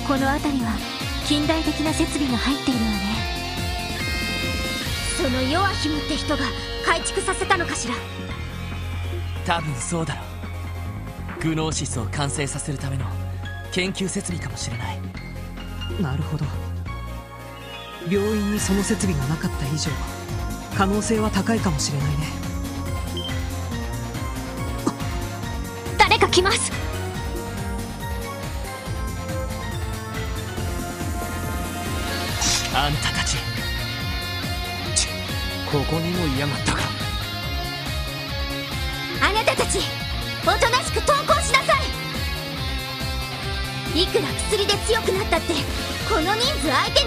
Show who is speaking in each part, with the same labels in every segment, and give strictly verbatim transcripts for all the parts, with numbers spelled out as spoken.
Speaker 1: この辺りは近代的な設備が入っているわね。
Speaker 2: そのヨアヒムって人が改築させたのかしら。
Speaker 3: 多分そうだろう。グノーシスを完成させるための研究設備かもしれない。
Speaker 4: なるほど。病院にその設備がなかった以上可能性は高いかもしれないね。
Speaker 1: 誰か来ます。
Speaker 3: あんたたち、
Speaker 5: ちここにもいやがったか。
Speaker 2: あなたたちおとなしく投降しなさい。いくら薬で強くなったってこの人数相手に。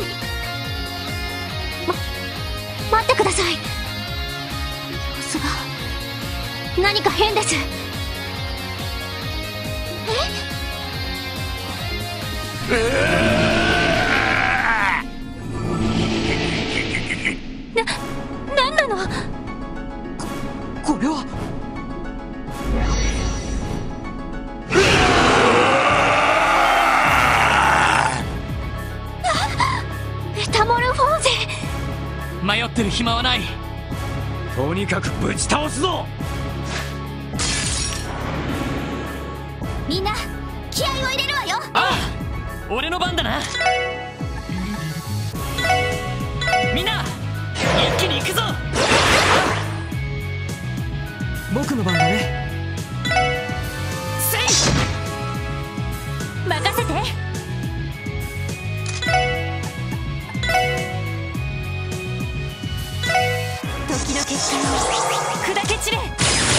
Speaker 1: ま待ってください。様子が何か変です。えな、なんなの。
Speaker 4: ここれは
Speaker 1: メタモルフォーゼ。
Speaker 3: 迷ってる暇はない。
Speaker 5: とにかくぶち倒すぞ。
Speaker 2: みんな気合を入れるわよ。
Speaker 3: ああ、俺の番だな。みんな一気に行くぞ。
Speaker 4: 僕の番だね。
Speaker 3: せい
Speaker 1: 任せて。時の結果を砕け散れ。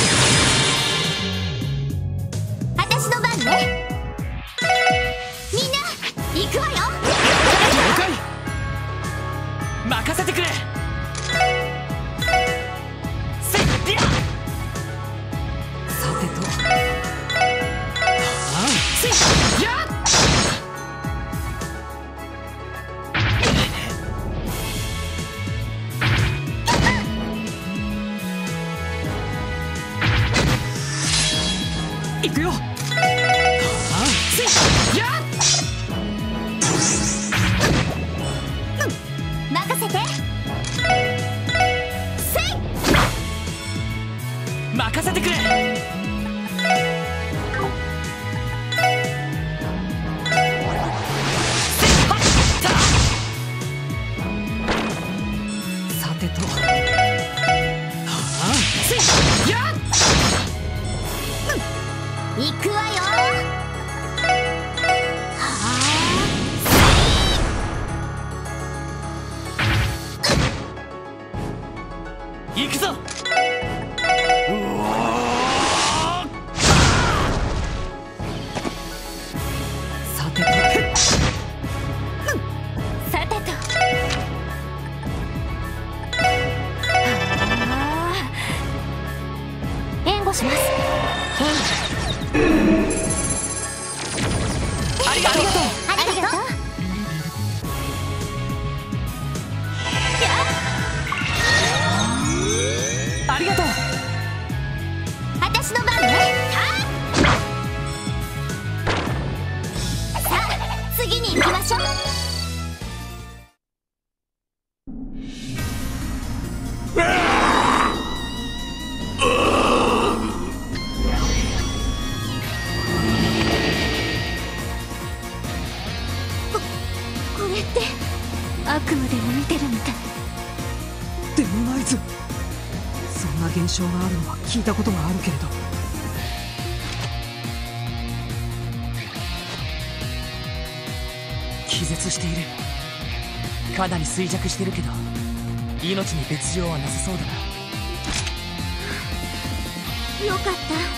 Speaker 2: 私の番ね。みんな行くわよ。
Speaker 3: 了解。任せてくれ。せっぴゃ。
Speaker 4: さてと
Speaker 3: せいやっ。
Speaker 4: 行くよ。
Speaker 3: せいやっ。
Speaker 2: 任せて。せい
Speaker 3: 任せてくれ。
Speaker 4: さてと
Speaker 3: せいやっ。
Speaker 2: 行くわよ。
Speaker 3: 行くぞ。
Speaker 4: さてと
Speaker 1: さてと。あー援護します。
Speaker 3: ありがとう。
Speaker 2: ありがとう。
Speaker 4: ありがとう。
Speaker 2: 私の番ね。さあ次に行きましょう。ここれって
Speaker 1: 悪夢でも見てるみたい。
Speaker 4: デモナイズ。そんな現象があるのは聞いたことがあるけれど。
Speaker 3: 気絶している。かなり衰弱してるけど命に別状はなさそうだな。
Speaker 2: よかった。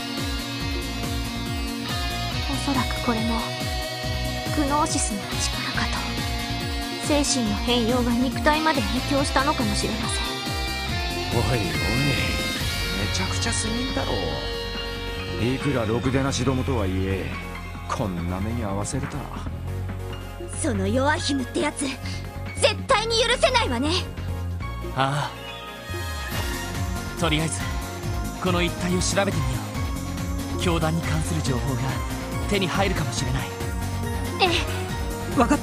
Speaker 1: おそらくこれもグノーシスの力かと。精神の変容が肉体まで影響したのかもしれません。
Speaker 5: おいおい、めちゃくちゃすぎんだろう。いくらろくでなしどもとはいえこんな目に遭わせるとは。
Speaker 2: そのヨアヒムってやつ絶対に許せないわね。
Speaker 3: ああ、とりあえずこの一帯を調べてみよう。教団に関する情報が手に入るかもしれない。
Speaker 1: ええ、
Speaker 4: 分かった。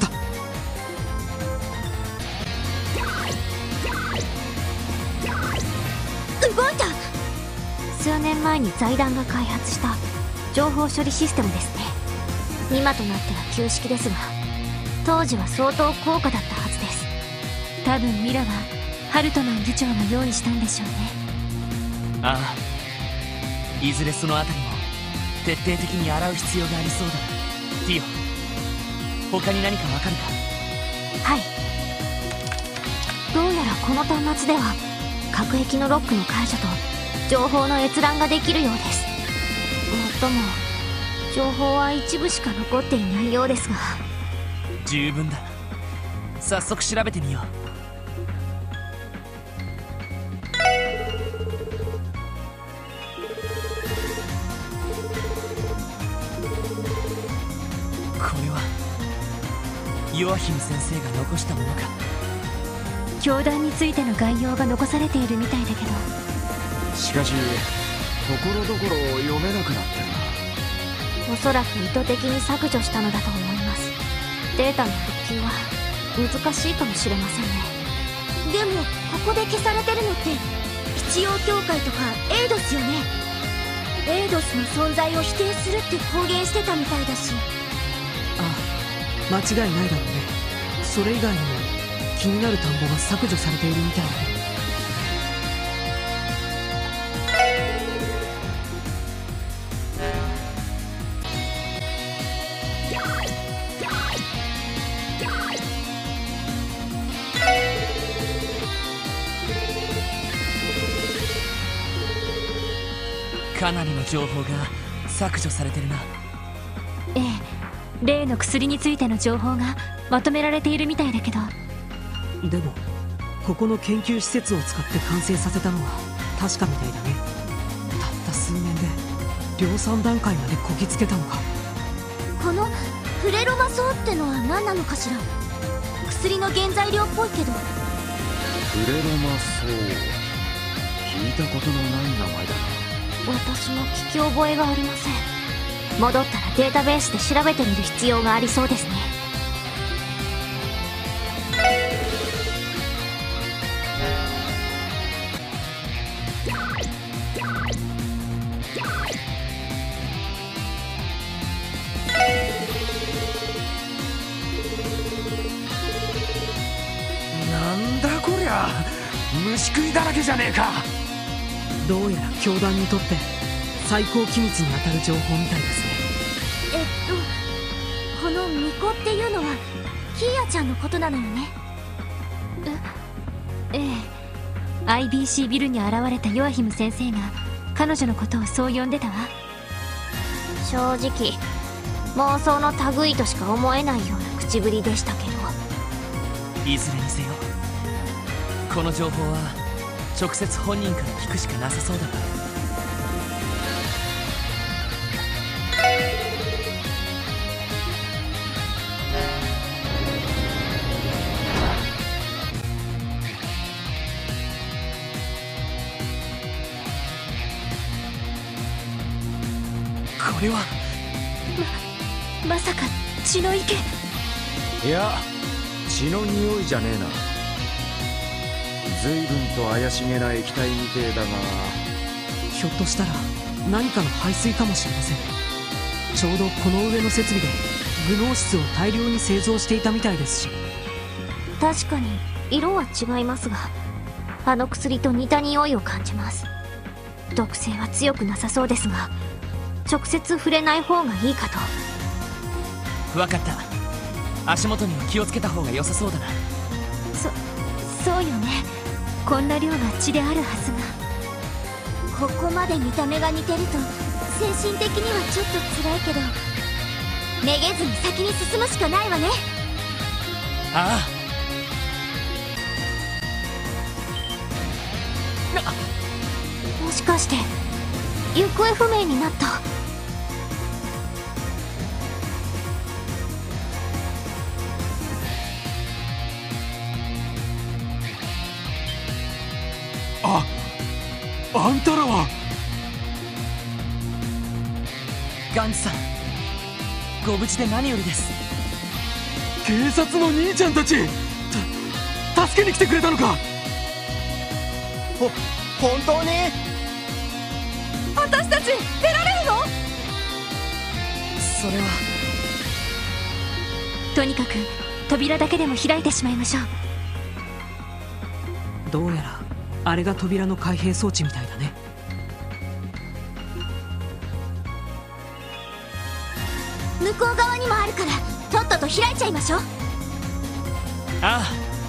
Speaker 2: 動いた。
Speaker 1: 数年前に財団が開発した情報処理システムですね。今となっては旧式ですが、当時は相当高価だったはずです。
Speaker 6: 多分ミラはハルトマン議長が用意したんでしょうね。
Speaker 3: ああ、いずれそのあたりも徹底的に洗う必要がありそうだな。ティオ、他に何かわかるか？
Speaker 1: はい。どうやらこの端末では各駅のロックの解除と情報の閲覧ができるようです。もっとも情報は一部しか残っていないようですが。
Speaker 3: 十分だ。早速調べてみよう。これはヨアヒム先生が残したものか。
Speaker 6: 教団についての概要が残されているみたいだけど、
Speaker 5: しかしところどころ読めなくなってるな。
Speaker 1: おそらく意図的に削除したのだと思います。データの復旧は難しいかもしれませんね。
Speaker 2: でもここで消されてるのって必要協会とかエイドスよね。エイドスの存在を否定するって公言してたみたいだし。
Speaker 4: ああ、間違いないだろうね。それ以外にも気になる単語が削除されているみたいだね。
Speaker 3: かなりの情報が削除されてるな。
Speaker 6: ええ、例の薬についての情報がまとめられているみたいだけど。
Speaker 4: でもここの研究施設を使って完成させたのは確かみたいだね。たった数年で量産段階までこぎつけたのか。
Speaker 2: このフレロマソウってのは何なのかしら。薬の原材料っぽいけど。
Speaker 5: フレロマソウ、聞いたことのない名前だな。
Speaker 1: 私も聞き覚えがありません。戻ったらデータベースで調べてみる必要がありそうですね。
Speaker 5: なんだこりゃ、虫食いだらけじゃねえか。
Speaker 4: どうやら教団にとって最高機密に当たる情報みたいですね。
Speaker 2: えっとこの巫女っていうのはキーヤちゃんのことなのよね。
Speaker 6: ええ、アイビーシー ビルに現れたヨアヒム先生が彼女のことをそう呼んでたわ。
Speaker 1: 正直妄想の類としか思えないような口ぶりでしたけど。
Speaker 3: いずれにせよこの情報は直接本人から聞くしかなさそうだな。これは
Speaker 6: ままさか血の池。
Speaker 5: いや、血の匂いじゃねえな。随分と怪しげな液体みてえだが、
Speaker 4: ひょっとしたら何かの排水かもしれません。ちょうどこの上の設備でグノーシスを大量に製造していたみたいですし。
Speaker 1: 確かに色は違いますが、あの薬と似た匂いを感じます。毒性は強くなさそうですが、直接触れない方がいいかと。
Speaker 3: 分かった。足元には気をつけた方が良さそうだな。
Speaker 6: そそうよね。こんな量が血であるはず
Speaker 2: が。ここまで見た目が似てると精神的にはちょっと辛いけど、めげずに先に進むしかないわね。
Speaker 3: あ
Speaker 1: あ、もしかして行方不明になった。
Speaker 5: あ、あんたらは。
Speaker 3: ガンツさん、ご無事で何よりです。
Speaker 7: 警察の兄ちゃんたち、た助けに来てくれたのか。
Speaker 8: ほ本当に？
Speaker 2: 私たち出られるの？
Speaker 3: それは。
Speaker 6: とにかく扉だけでも開いてしまいましょう。
Speaker 4: どうやらあれが扉の開閉装置みたいだね。
Speaker 2: 向こう側にもあるからとっとと開いちゃいましょう。
Speaker 3: ああ。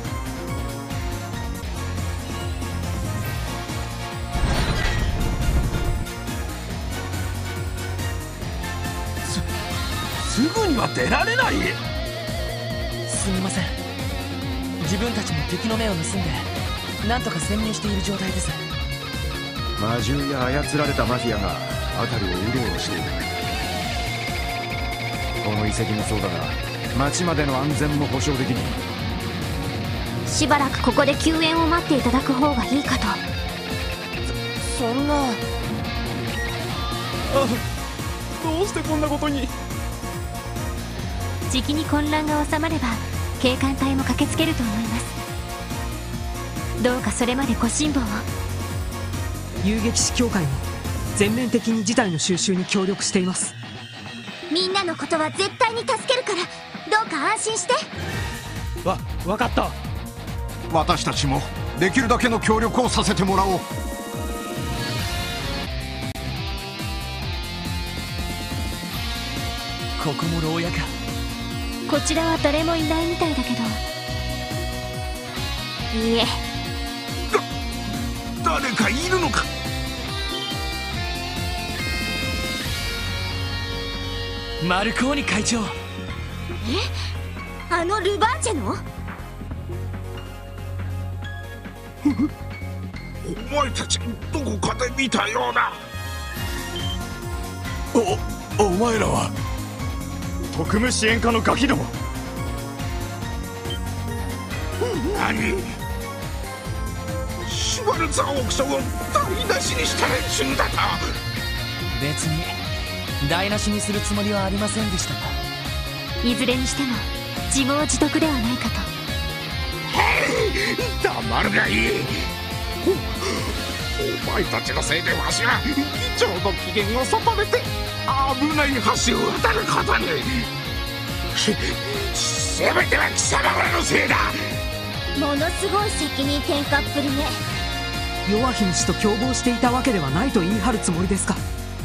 Speaker 7: すぐには出られない。
Speaker 3: すみません。自分たちも敵の目を盗んでなんとか潜入している状態です。
Speaker 5: 魔獣や操られたマフィアが辺りをうろうろしている。この遺跡もそうだが町までの安全も保証できない。
Speaker 1: しばらくここで救援を待っていただく方がいいかと。
Speaker 8: そそんな。あ、
Speaker 7: どうしてこんなことに。
Speaker 6: じきに混乱が収まれば警官隊も駆けつけると思います。どうかそれまでご辛抱を。
Speaker 4: 遊撃士協会も全面的に事態の収拾に協力しています。
Speaker 2: みんなのことは絶対に助けるからどうか安心して。
Speaker 7: わ分かった。
Speaker 8: 私たちもできるだけの協力をさせてもらおう。
Speaker 3: ここも牢屋か。
Speaker 6: こちらは誰もいないみたいだけど。
Speaker 1: いいえ、
Speaker 8: だ誰かいるのか。
Speaker 3: マルコーニ会長。
Speaker 2: あのルバーチェの？
Speaker 8: お前たちどこかで見たような。
Speaker 7: おお前らは特務支援課のガキども。
Speaker 8: 何？シュバルツァーオークションを台無しにした連中だと。
Speaker 3: 別に台無しにするつもりはありませんでしたが。
Speaker 6: いずれにしても自業自得ではないかと。
Speaker 8: へい、黙るがいい。お、お前たちのせいでわしは議長の機嫌を損ねて危ない橋を渡ることに。せめては貴様らのせいだ。
Speaker 2: ものすごい責任転嫁っぷりね。
Speaker 4: ヨアヒム氏と共謀していたわけではないと言い張るつもりですか。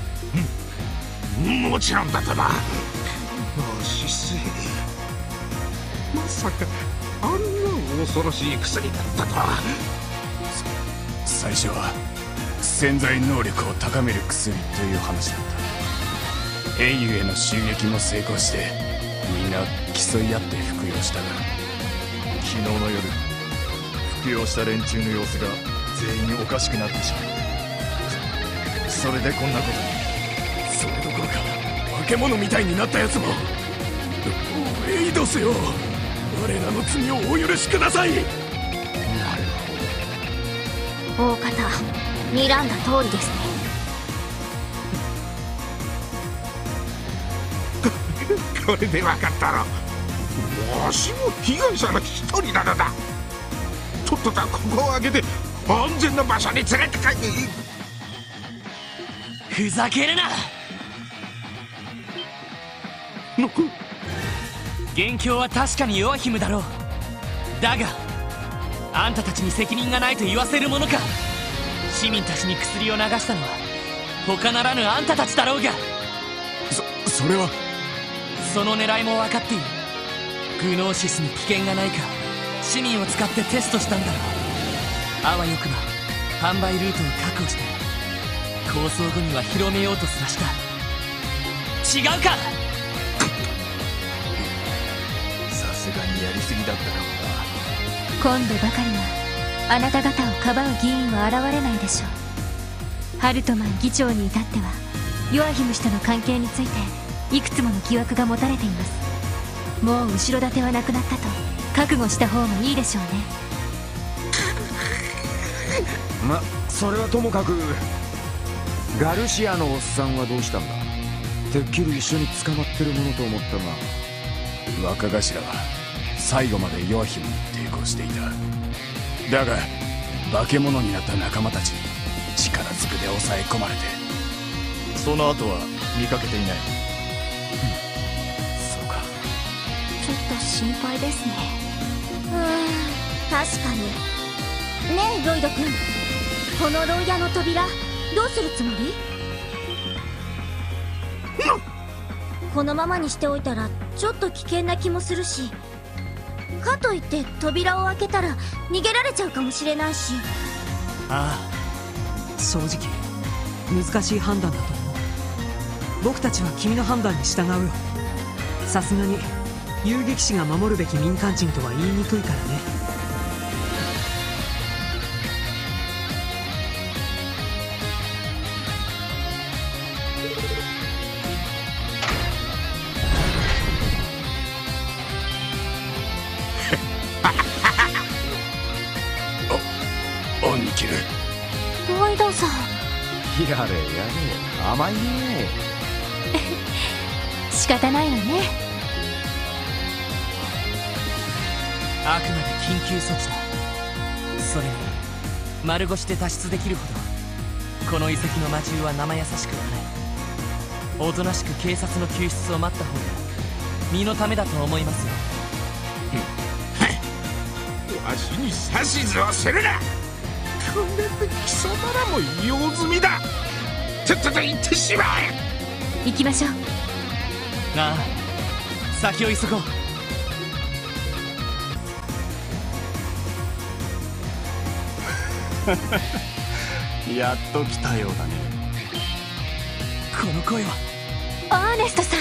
Speaker 8: もちろんだとな。ししまさかあんな恐ろしい薬だったとは。
Speaker 7: 最初は潜在能力を高める薬という話だった。英雄への襲撃も成功してみんな競い合って服用したが、昨日の夜服用した連中の様子が全員おかしくなってしまう。それでこんなことに。それどころか化け物みたいになったやつも。エイドスよ、我らの罪をお許しください。
Speaker 8: なる
Speaker 1: 大方睨んだ通りですね。
Speaker 8: ほど。これで分かったろ。わしも被害者の一人なのだ。とっととここを上げて安全な場所に連れて帰って。
Speaker 3: ふざけるな。元凶は確かにヨアヒムだろう。だがあんたたちに責任がないと言わせるものか。市民たちに薬を流したのは他ならぬあんたたちだろうが。
Speaker 7: そそれは
Speaker 3: その狙いも分かっている。グノーシスに危険がないか市民を使ってテストしたんだろう。あわよくば販売ルートを確保して構想後には広めようとすらした。違うか。
Speaker 7: さすがにやりすぎだったかも
Speaker 6: 今度ばかりはあなた方をかばう議員は現れないでしょう。ハルトマン議長に至ってはヨアヒム氏との関係についていくつもの疑惑が持たれています。もう後ろ盾はなくなったと覚悟した方がいいでしょうね。
Speaker 5: ま、それはともかくガルシアのおっさんはどうしたんだ。てっきり一緒に捕まってるものと思ったが。
Speaker 7: 若頭は最後までヨアヒムに抵抗していた。だが化け物になった仲間たちに力ずくで抑え込まれて、
Speaker 9: その後は見かけていない。
Speaker 7: そうか。
Speaker 2: ちょっと心配ですね。うーん、確かに。ねえロイド君、この牢屋の扉どうするつもり？このままにしておいたらちょっと危険な気もするし、かといって扉を開けたら逃げられちゃうかもしれないし。
Speaker 3: あ
Speaker 4: あ、正直難しい判断だと思う。僕たちは君の判断に従うよ。さすがに遊撃士が守るべき民間人とは言いにくいからね。
Speaker 1: ロイドさん。
Speaker 5: やれやれ、甘いね。
Speaker 6: 仕方ないわね。
Speaker 3: あくまで緊急措置だ。それに丸腰で脱出できるほどこの遺跡の魔獣は生優しくはない。おとなしく警察の救出を待った方が身のためだと思いますよ。
Speaker 8: わしに指図をするな。これで貴様らも用済みだ。とっとと行ってしまえ。
Speaker 6: 行きましょう。
Speaker 3: ああ、先を急ごう。
Speaker 7: やっと来たようだね。
Speaker 3: この声は
Speaker 6: アーネストさん。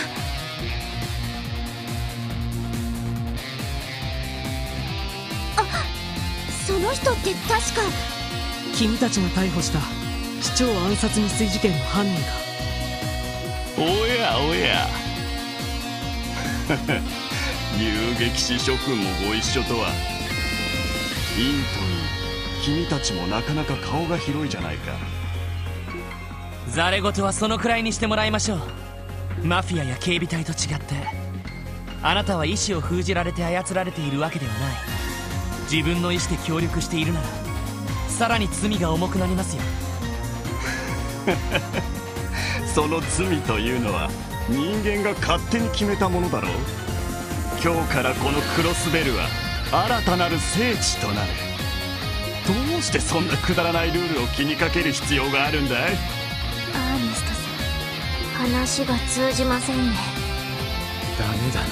Speaker 2: あ、その人って確か
Speaker 4: 君たちが逮捕した市長暗殺未遂事件の犯人だ。
Speaker 7: おやおや遊撃士諸君もご一緒とは。イントに君たちもなかなか顔が広いじゃないか。
Speaker 3: ザレ言はそのくらいにしてもらいましょう。マフィアや警備隊と違ってあなたは意志を封じられて操られているわけではない。自分の意志で協力しているならさらに罪が重くなりますよ。
Speaker 7: その罪というのは人間が勝手に決めたものだろう。今日からこのクロスベルは新たなる聖地となる。どうしてそんなくだらないルールを気にかける必要があるんだい？
Speaker 2: アーネストさん、話が通じませんね。
Speaker 5: ダメだ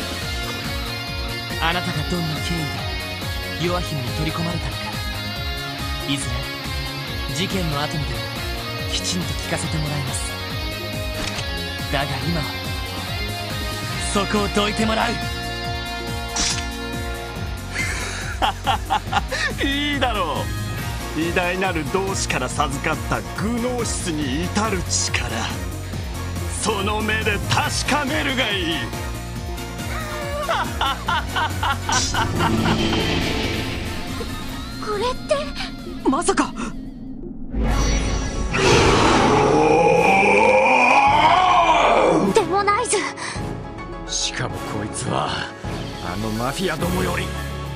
Speaker 5: な。
Speaker 3: あなたがどんな経緯でヨアヒムに取り込まれたのか、いずれ事件の後にでもきちんと聞かせてもらいます。だが今はそこをどいてもらう。
Speaker 7: いいだろう。偉大なる同志から授かったグノーシスに至る力、その目で確かめるがいい。
Speaker 2: ここれって
Speaker 4: まさか。
Speaker 2: デモナイズ。
Speaker 5: しかもこいつはあのマフィアどもより。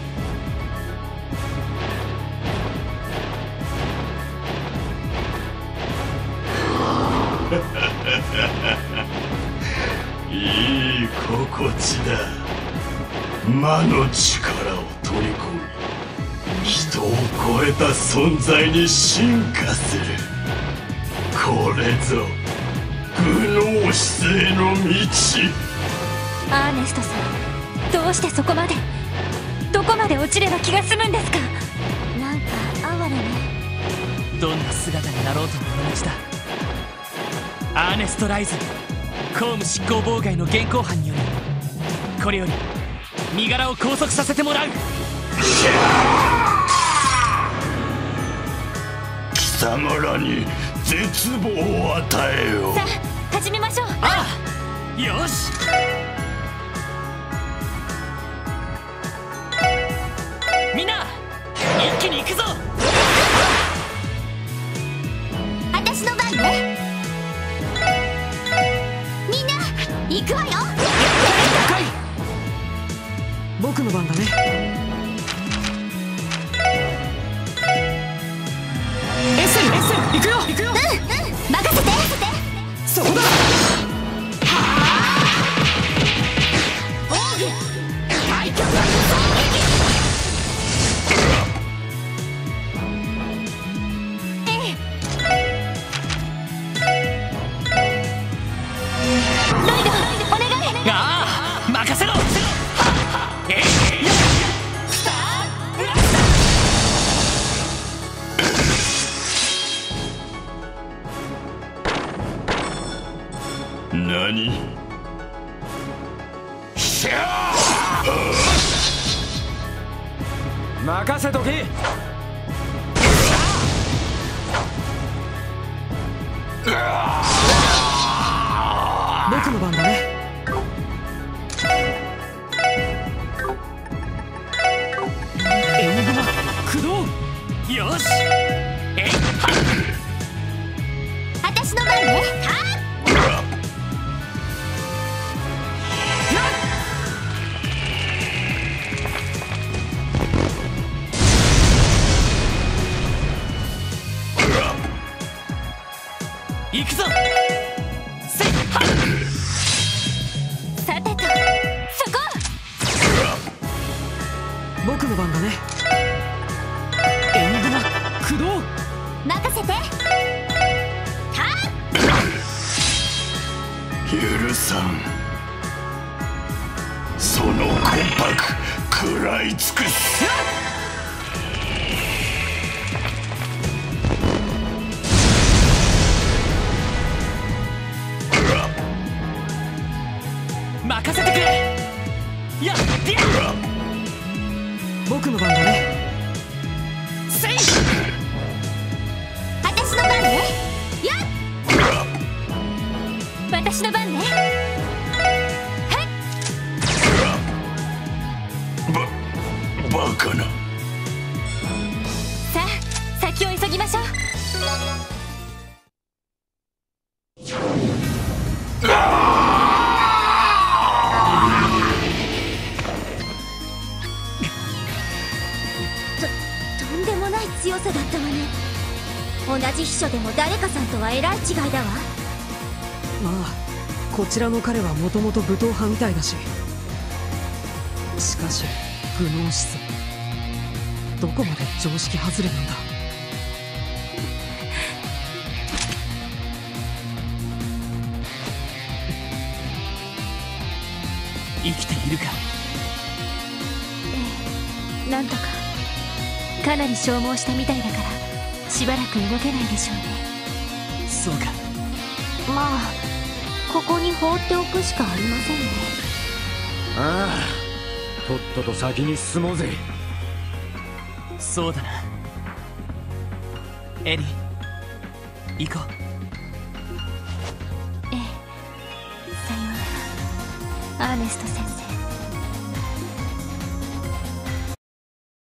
Speaker 7: いい心地だ。魔の力を取り込み人を超えた存在に進化する。これぞグノーシスへの道。
Speaker 6: アーネストさん、どうしてそこまでどこまで落ちれば気が済むんですか？
Speaker 2: なんか哀れね。
Speaker 3: どんな姿になろうとも同じだ。アーネスト・ライズ公務執行妨害の現行犯によりこれより身柄を拘束させてもらう。
Speaker 7: 貴様らに絶望を与えよう。
Speaker 6: さあ始めましょう。
Speaker 3: ああ、よし。みんな一気に行くぞ。
Speaker 2: 私の番ね。みんな行くわよ。
Speaker 4: 僕の番だね。エッセルエッセル行くよ行くよ。
Speaker 2: うんうん任せて。
Speaker 4: そこだ。
Speaker 7: 何？しゃ
Speaker 5: ー任せとけ。
Speaker 4: 僕の番だね。エニグマ駆動。
Speaker 3: よし。えい
Speaker 2: 私の番ね。
Speaker 3: 行くぞ。せいは
Speaker 2: さてとそこ。
Speaker 4: 僕の番だね。エニグマ駆動。
Speaker 2: 任せて。
Speaker 7: 許さん。その魂魄食らい尽くす。
Speaker 3: 任せてくれ。やっぴゃ。
Speaker 4: 僕の番だね。
Speaker 3: せい。
Speaker 2: 私の番ね。やっ私の番ね。
Speaker 7: ばバカな。
Speaker 6: さあ先を急ぎましょう。
Speaker 2: 強さだったわね。同じ秘書でも誰かさんとはえらい違いだわ。
Speaker 4: まあこちらの彼はもともと武闘派みたいだし。しかしグノーシスどこまで常識外れなんだ。
Speaker 3: 生きているか。
Speaker 6: ええなんとか。かなり消耗したみたいだからしばらく動けないでしょうね。
Speaker 3: そうか。
Speaker 1: まあここに放っておくしかありませんね。
Speaker 5: ああとっとと先に進もうぜ。
Speaker 3: そうだな。エリー行こう。
Speaker 6: ええさようならアーネスト先生。